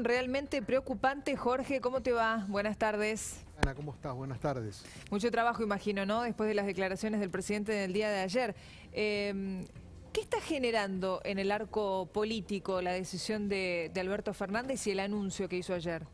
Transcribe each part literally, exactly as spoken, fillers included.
situación realmente preocupante. Jorge, ¿cómo te va? Buenas tardes. Ana, ¿cómo estás? Buenas tardes. Mucho trabajo, imagino, ¿no? Después de las declaraciones del presidente del día de ayer. Eh, ¿Qué está generando en el arco político la decisión de, de Alberto Fernández y el anuncio que hizo ayer?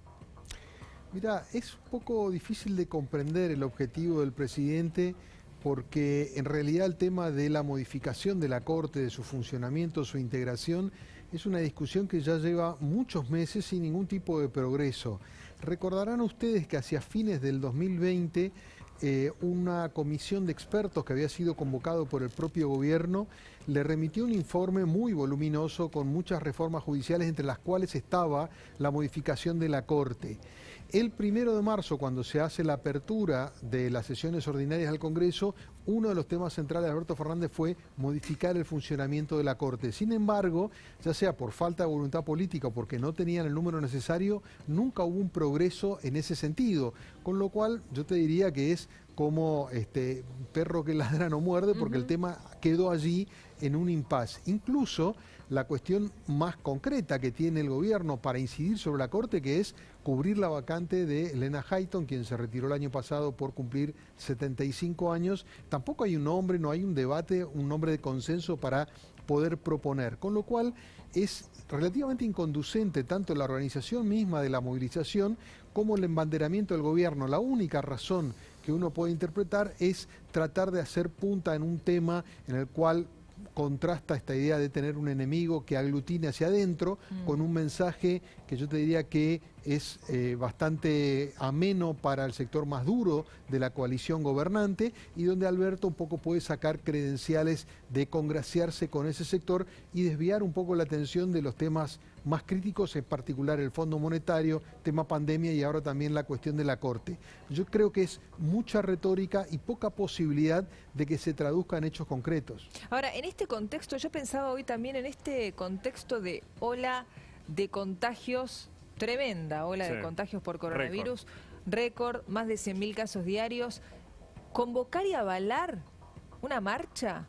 Mira, es un poco difícil de comprender el objetivo del presidente porque en realidad el tema de la modificación de la Corte, de su funcionamiento, su integración, es una discusión que ya lleva muchos meses sin ningún tipo de progreso. Recordarán ustedes que hacia fines del dos mil veinte eh, una comisión de expertos que había sido convocado por el propio gobierno le remitió un informe muy voluminoso con muchas reformas judiciales, entre las cuales estaba la modificación de la Corte. El primero de marzo, cuando se hace la apertura de las sesiones ordinarias del Congreso, uno de los temas centrales de Alberto Fernández fue modificar el funcionamiento de la Corte. Sin embargo, ya sea por falta de voluntad política o porque no tenían el número necesario, nunca hubo un progreso en ese sentido. Con lo cual, yo te diría que es como este perro que ladra no muerde, porque uh-huh. el tema quedó allí en un impasse. Incluso la cuestión más concreta que tiene el gobierno para incidir sobre la Corte, que es cubrir la vacante de Elena Hayton, quien se retiró el año pasado por cumplir setenta y cinco años, tampoco hay un nombre, no hay un debate, un nombre de consenso para poder proponer, con lo cual es relativamente inconducente tanto la organización misma de la movilización como el embanderamiento del gobierno. La única razón que uno puede interpretar es tratar de hacer punta en un tema en el cual contrasta esta idea de tener un enemigo que aglutine hacia adentro mm. con un mensaje que yo te diría que es eh, bastante ameno para el sector más duro de la coalición gobernante y donde Alberto un poco puede sacar credenciales de congraciarse con ese sector y desviar un poco la atención de los temas más críticos, en particular el Fondo Monetario, tema pandemia y ahora también la cuestión de la Corte. Yo creo que es mucha retórica y poca posibilidad de que se traduzca en hechos concretos. Ahora, en este contexto, yo pensaba hoy también en este contexto de ola de contagios, tremenda ola sí. de contagios por coronavirus, récord, más de cien mil casos diarios. ¿Convocar y avalar una marcha?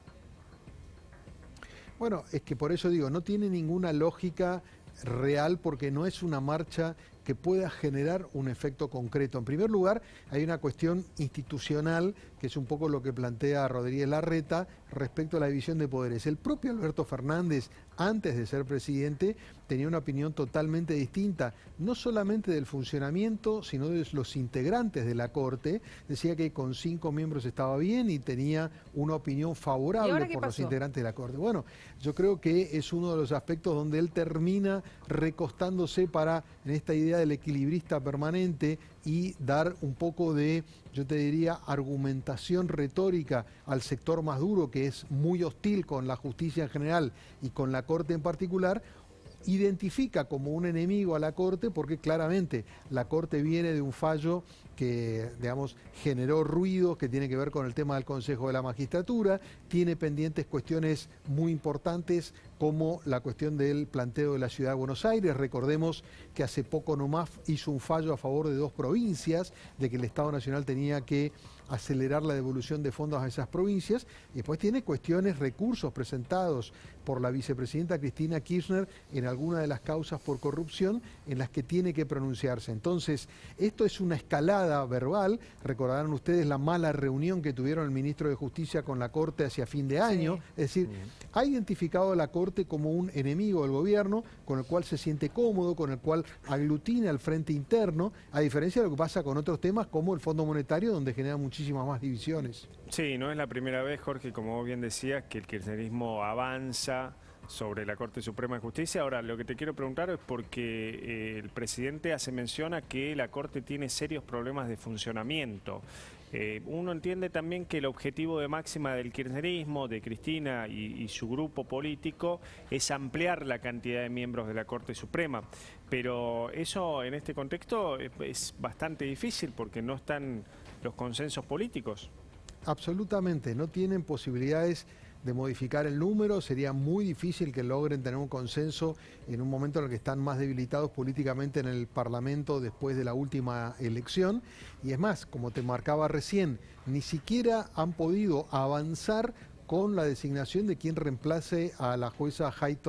Bueno, es que por eso digo, no tiene ninguna lógica real porque no es una marcha que pueda generar un efecto concreto. En primer lugar, hay una cuestión institucional, que es un poco lo que plantea Rodríguez Larreta respecto a la división de poderes. El propio Alberto Fernández, antes de ser presidente, tenía una opinión totalmente distinta, no solamente del funcionamiento, sino de los integrantes de la Corte. Decía que con cinco miembros estaba bien y tenía una opinión favorable por los integrantes de la Corte. Bueno, yo creo que es uno de los aspectos donde él termina recostándose para, en esta idea del equilibrista permanente y dar un poco de, yo te diría, argumentación retórica al sector más duro, que es muy hostil con la justicia en general y con la Corte en particular. Identifica como un enemigo a la Corte porque claramente la Corte viene de un fallo que, digamos, generó ruido, que tiene que ver con el tema del Consejo de la Magistratura, tiene pendientes cuestiones muy importantes como la cuestión del planteo de la Ciudad de Buenos Aires. Recordemos que hace poco nomás hizo un fallo a favor de dos provincias, de que el Estado Nacional tenía que acelerar la devolución de fondos a esas provincias, y después tiene cuestiones, recursos presentados por la vicepresidenta Cristina Kirchner en alguna de las causas por corrupción en las que tiene que pronunciarse. Entonces, esto es una escalada verbal. Recordarán ustedes la mala reunión que tuvieron el ministro de Justicia con la Corte hacia fin de año. Sí. Es decir, sí. ha identificado a la Corte como un enemigo del gobierno, con el cual se siente cómodo, con el cual aglutina al frente interno, a diferencia de lo que pasa con otros temas como el Fondo Monetario, donde genera muchísimas más divisiones. Sí, no es la primera vez, Jorge, como vos bien decías, que el kirchnerismo avanza sobre la Corte Suprema de Justicia. Ahora, lo que te quiero preguntar es porque eh, el presidente hace mención a que la Corte tiene serios problemas de funcionamiento. Eh, uno entiende también que el objetivo de máxima del kirchnerismo, de Cristina y, y su grupo político, es ampliar la cantidad de miembros de la Corte Suprema. Pero eso en este contexto es, es bastante difícil porque no están los consensos políticos. Absolutamente, no tienen posibilidades de modificar el número, sería muy difícil que logren tener un consenso en un momento en el que están más debilitados políticamente en el Parlamento después de la última elección. Y es más, como te marcaba recién, ni siquiera han podido avanzar con la designación de quien reemplace a la jueza Hayton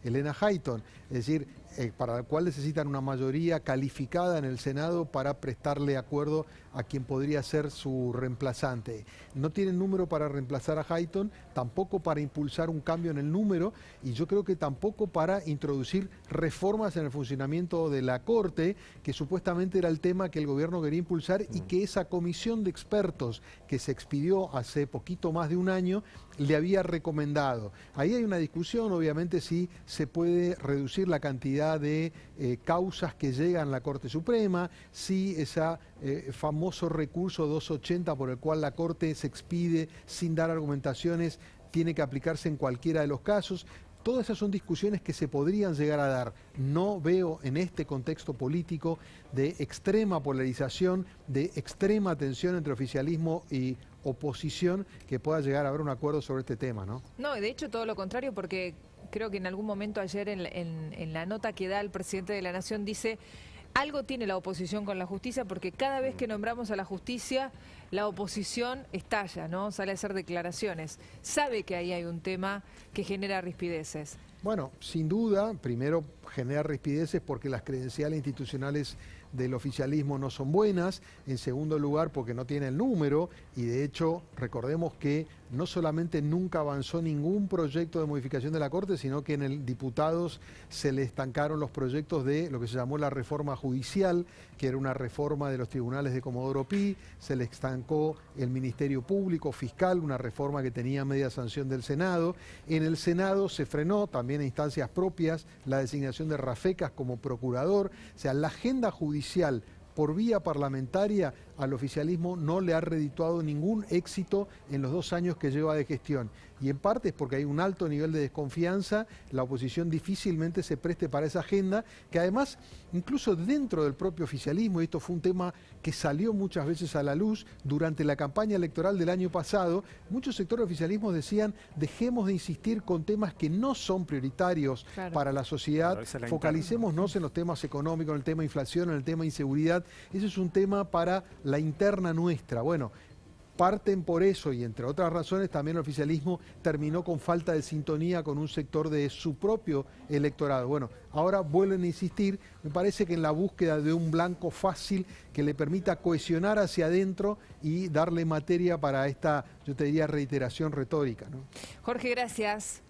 Elena Hayton, es decir, eh, para el cual necesitan una mayoría calificada en el Senado para prestarle acuerdo a quien podría ser su reemplazante. No tienen número para reemplazar a Hayton, tampoco para impulsar un cambio en el número, y yo creo que tampoco para introducir reformas en el funcionamiento de la Corte, que supuestamente era el tema que el gobierno quería impulsar y que esa comisión de expertos que se expidió hace poquito más de un año le había recomendado. Ahí hay una discusión, obviamente, si se puede reducir la cantidad de eh, causas que llegan a la Corte Suprema, si ese eh, famoso recurso doscientos ochenta por el cual la Corte se expide sin dar argumentaciones tiene que aplicarse en cualquiera de los casos. Todas esas son discusiones que se podrían llegar a dar. No veo en este contexto político de extrema polarización, de extrema tensión entre oficialismo y oposición, que pueda llegar a haber un acuerdo sobre este tema, ¿no? No, de hecho todo lo contrario, porque creo que en algún momento ayer en, en, en la nota que da el presidente de la Nación dice: algo tiene la oposición con la justicia, porque cada vez que nombramos a la justicia, la oposición estalla, ¿no? Sale a hacer declaraciones. Sabe que ahí hay un tema que genera rispideces. Bueno, sin duda, primero genera rispideces porque las credenciales institucionales del oficialismo no son buenas, en segundo lugar porque no tiene el número, y de hecho recordemos que no solamente nunca avanzó ningún proyecto de modificación de la Corte, sino que en el diputados se le estancaron los proyectos de lo que se llamó la reforma judicial, que era una reforma de los tribunales de Comodoro Pi, se le estancó el Ministerio Público Fiscal, una reforma que tenía media sanción del Senado. En el Senado se frenó también a instancias propias la designación de Rafecas como procurador. O sea, la agenda judicial por vía parlamentaria al oficialismo no le ha redituado ningún éxito en los dos años que lleva de gestión. Y en parte es porque hay un alto nivel de desconfianza, la oposición difícilmente se preste para esa agenda, que además, incluso dentro del propio oficialismo, y esto fue un tema que salió muchas veces a la luz durante la campaña electoral del año pasado, muchos sectores del oficialismo decían: dejemos de insistir con temas que no son prioritarios claro. para la sociedad, claro, es la focalicémonos en los temas económicos, en el tema inflación, en el tema inseguridad. Ese es un tema para la interna nuestra. Bueno, parten por eso, y entre otras razones también el oficialismo terminó con falta de sintonía con un sector de su propio electorado. Bueno, ahora vuelven a insistir, me parece que en la búsqueda de un blanco fácil que le permita cohesionar hacia adentro y darle materia para esta, yo te diría, reiteración retórica, ¿no? Jorge, gracias.